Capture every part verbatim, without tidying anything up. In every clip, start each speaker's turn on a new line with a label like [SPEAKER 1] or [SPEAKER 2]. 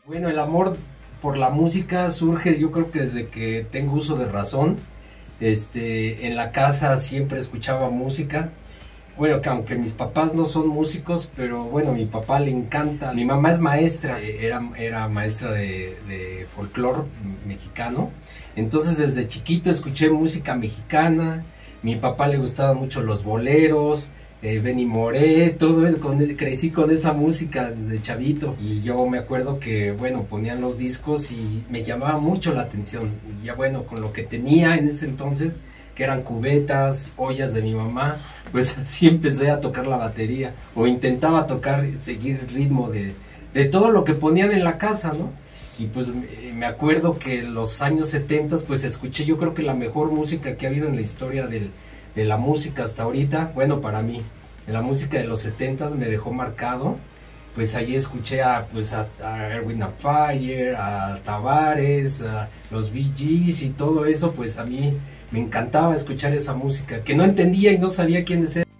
[SPEAKER 1] Bueno, el amor por la música surge, yo creo que desde que tengo uso de razón. Este, en la casa siempre escuchaba música. Bueno, que aunque mis papás no son músicos, pero bueno, mi papá le encanta. Mi mamá es maestra, eh, era, era maestra de, de folclore mexicano. Entonces desde chiquito escuché música mexicana. Mi papá le gustaban mucho los boleros, eh, Benny Moré, todo eso. Con, crecí con esa música desde chavito. Y yo me acuerdo que, bueno, ponían los discos y me llamaba mucho la atención. Y ya bueno, con lo que tenía en ese entonces, que eran cubetas, ollas de mi mamá, pues así empecé a tocar la batería, o intentaba tocar, seguir el ritmo de, de todo lo que ponían en la casa, ¿no? Y pues me acuerdo que en los años setenta, pues escuché yo creo que la mejor música que ha habido en la historia del, de la música hasta ahorita, bueno, para mí, en la música de los setenta me dejó marcado. Pues ahí escuché a, pues a, a Erwin Fire, a Tavares, a los Bee Gees y todo eso. Pues a mí me encantaba escuchar esa música, que no entendía y no sabía quiénes eran.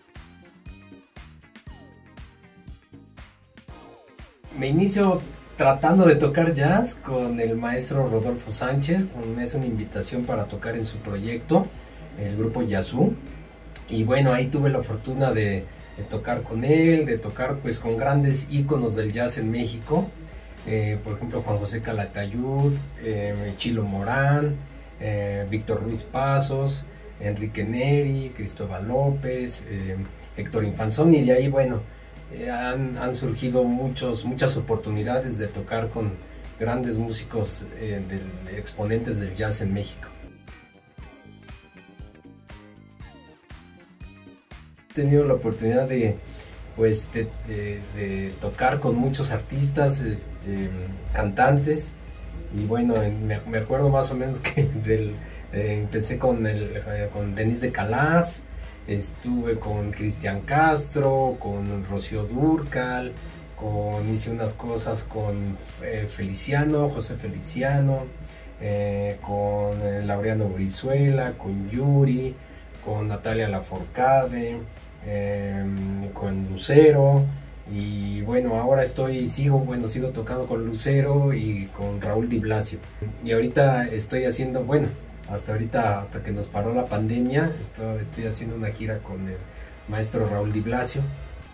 [SPEAKER 1] Me inicio tratando de tocar jazz con el maestro Rodolfo Sánchez. Me hace una invitación para tocar en su proyecto, el grupo Yazoo. Y bueno, ahí tuve la fortuna de, de tocar con él, de tocar pues con grandes íconos del jazz en México. Eh, por ejemplo, Juan José Calatayud, eh, Chilo Morán, eh, Víctor Ruiz Pasos, Enrique Neri, Cristóbal López, eh, Héctor Infanzón. Y de ahí, bueno, eh, han, han surgido muchos, muchas oportunidades de tocar con grandes músicos, eh, del, exponentes del jazz en México. He tenido la oportunidad de, pues, de, de, de tocar con muchos artistas, este, cantantes, y bueno, me, me acuerdo más o menos que del, eh, empecé con, el, eh, con Denis de Calaf, estuve con Cristian Castro, con Rocío Dúrcal, con, hice unas cosas con eh, Feliciano, José Feliciano, eh, con eh, Laureano Brizuela, con Yuri, con Natalia Lafourcade, eh, con Lucero. Y bueno, ahora estoy, sigo, bueno, sigo tocando con Lucero y con Raúl Di Blasio. Y ahorita estoy haciendo, bueno, hasta ahorita, hasta que nos paró la pandemia, estoy, estoy haciendo una gira con el maestro Raúl Di Blasio.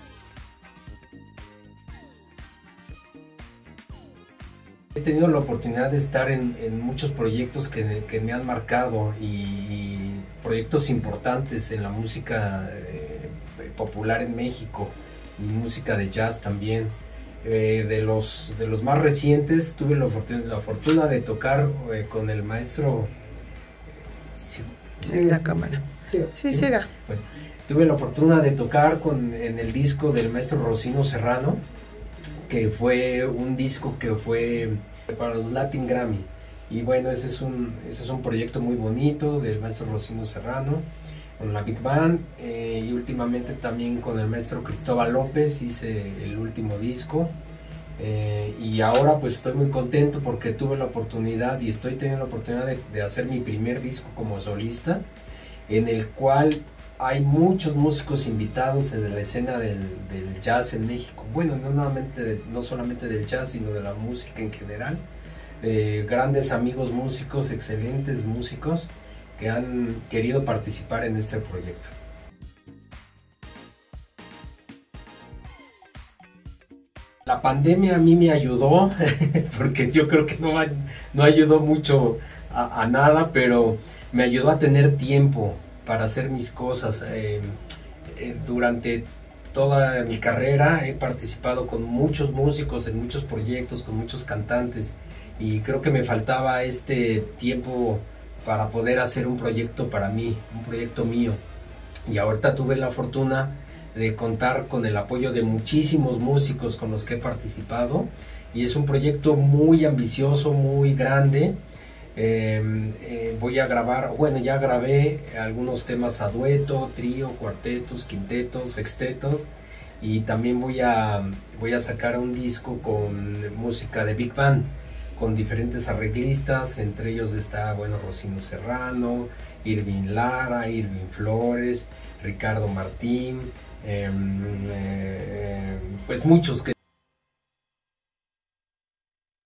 [SPEAKER 1] He tenido la oportunidad de estar en, en muchos proyectos que, que me han marcado, y, y proyectos importantes en la música eh, popular en México, y música de jazz también. Eh, de, los, de los más recientes tuve la fortuna, la fortuna de tocar eh, con el maestro... Sí,
[SPEAKER 2] en la cámara. Sí, sí, sí. Siga.
[SPEAKER 1] Bueno, tuve la fortuna de tocar con, en el disco del maestro Rocino Serrano, que fue un disco que fue para los Latin Grammy. Y bueno, ese es un, ese es un proyecto muy bonito del maestro Rocino Serrano, con la Big Band, eh, y últimamente también con el maestro Cristóbal López hice el último disco. Eh, y ahora pues estoy muy contento porque tuve la oportunidad y estoy teniendo la oportunidad de, de hacer mi primer disco como solista, en el cual hay muchos músicos invitados de la escena del, del jazz en México. Bueno, no, solamente de, no solamente del jazz, sino de la música en general. Eh, grandes amigos músicos, excelentes músicos, que han querido participar en este proyecto. La pandemia a mí me ayudó, porque yo creo que no, no ayudó mucho a, a nada, pero me ayudó a tener tiempo para hacer mis cosas. Eh, eh, durante toda mi carrera he participado con muchos músicos en muchos proyectos, con muchos cantantes, y creo que me faltaba este tiempo para poder hacer un proyecto para mí, un proyecto mío. Y ahorita tuve la fortuna de contar con el apoyo de muchísimos músicos con los que he participado, y es un proyecto muy ambicioso, muy grande. Eh, eh, voy a grabar, bueno, ya grabé algunos temas a dueto, trío, cuartetos, quintetos, sextetos, y también voy a, voy a sacar un disco con música de Big Band, con diferentes arreglistas. Entre ellos está, bueno, Rocino Serrano, Irving Lara, Irving Flores, Ricardo Martín, eh, eh, pues muchos que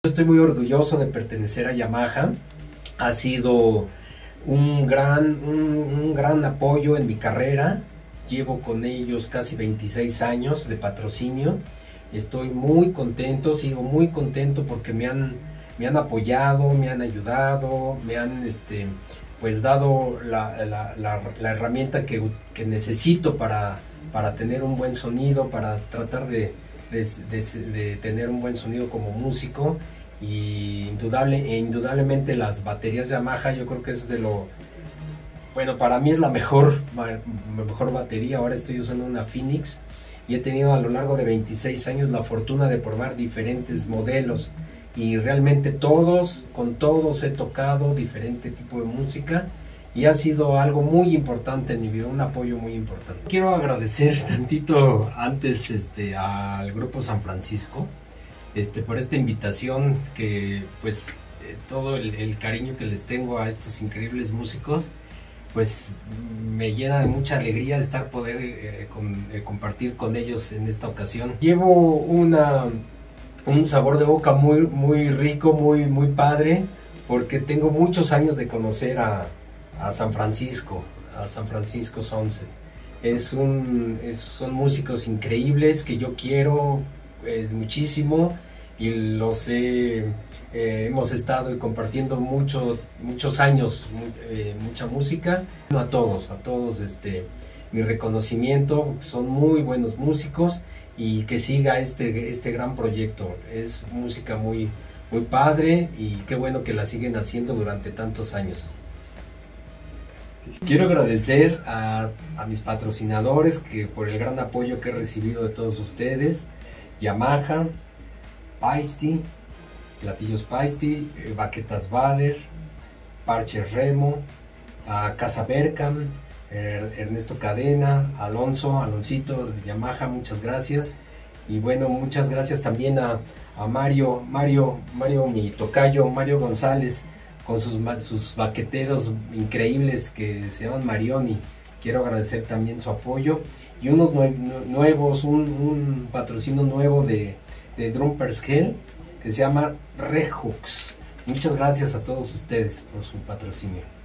[SPEAKER 1] Estoy muy orgulloso de pertenecer a Yamaha. Ha sido un gran, un, un gran apoyo en mi carrera. Llevo con ellos casi veintiséis años de patrocinio. Estoy muy contento, sigo muy contento porque me han, me han apoyado, me han ayudado, me han este, pues dado la, la, la, la herramienta que, que necesito para, para tener un buen sonido, para tratar de, de, de, de tener un buen sonido como músico. Y indudable, e indudablemente las baterías Yamaha, yo creo que es de lo... Bueno, para mí es la mejor, la mejor batería. Ahora estoy usando una Phoenix y he tenido a lo largo de veintiséis años la fortuna de probar diferentes modelos. Y realmente todos, con todos he tocado diferente tipo de música y ha sido algo muy importante en mi vida, un apoyo muy importante. Quiero agradecer tantito antes este, al Grupo San Francisco. Este, por esta invitación, que pues eh, todo el, el cariño que les tengo a estos increíbles músicos, pues me llena de mucha alegría de estar poder eh, con, eh, compartir con ellos en esta ocasión. Llevo una, un sabor de boca muy, muy rico, muy, muy padre, porque tengo muchos años de conocer a, a San Francisco, a San Francisco Sunset. Es un, es, son músicos increíbles que yo quiero es muchísimo y los he, eh, hemos estado compartiendo mucho, muchos años, mu eh, mucha música. A todos, a todos este, mi reconocimiento, son muy buenos músicos y que siga este, este gran proyecto. Es música muy, muy padre y qué bueno que la siguen haciendo durante tantos años. Quiero agradecer a, a mis patrocinadores que por el gran apoyo que he recibido de todos ustedes. Yamaha, Paiste, Platillos Paiste, Baquetas Bader, Parches Remo, a Casa Berkham, er, Ernesto Cadena, Alonso, Aloncito de Yamaha, muchas gracias. Y bueno, muchas gracias también a, a Mario, Mario, Mario, mi tocayo, Mario González, con sus, sus baqueteros increíbles que se llaman Marioni. Quiero agradecer también su apoyo. Y unos nue nuevos, un, un patrocinio nuevo de, de Drumpers Hell que se llama Rehooks. Muchas gracias a todos ustedes por su patrocinio.